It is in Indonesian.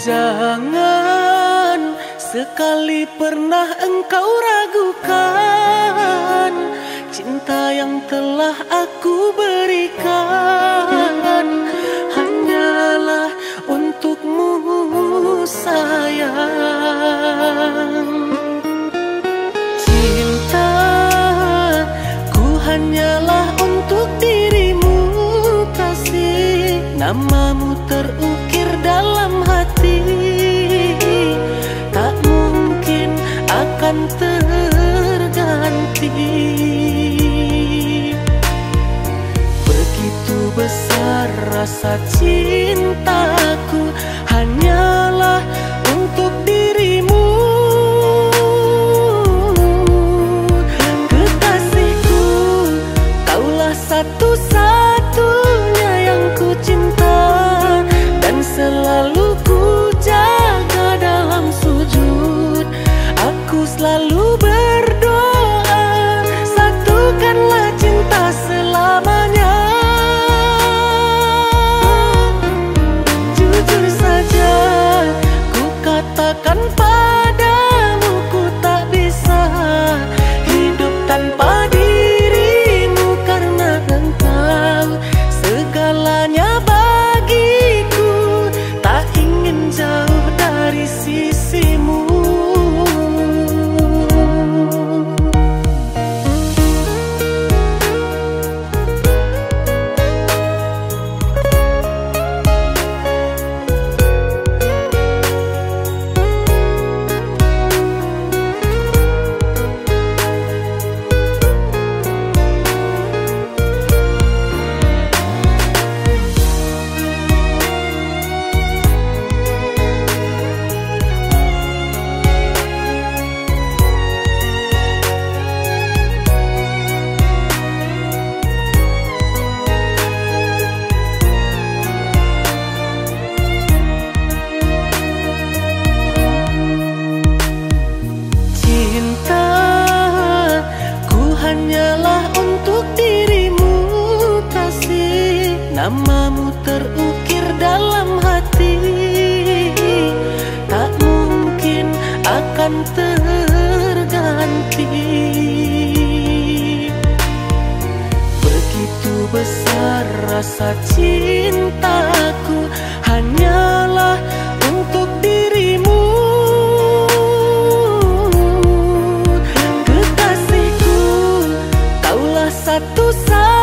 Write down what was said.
Jangan sekali pernah engkau ragukan cinta yang telah aku berikan, hanyalah untukmu sayang. Cintaku hanyalah untuk dirimu kasih, namamu terukir dalam hati, tak mungkin akan terganti. Begitu besar rasa cintaku, hanyalah untuk dirimu. Kekasihku, kaulah satu-satunya yang ku cinta, dan selalu ku jaga dalam sujud. Aku selalu berdoa, satukanlah cinta selamanya. Jujur saja ku katakan padamu, ku tak bisa hidup tanpa dirimu, karena engkau segalanya bagiku, tak ingin jauh dari sisimu. Hanyalah untuk dirimu kasih, namamu terukir dalam hati, tak mungkin akan terganti. Begitu besar rasa cintaku, hanyalah untuk dirimu. Satu-satu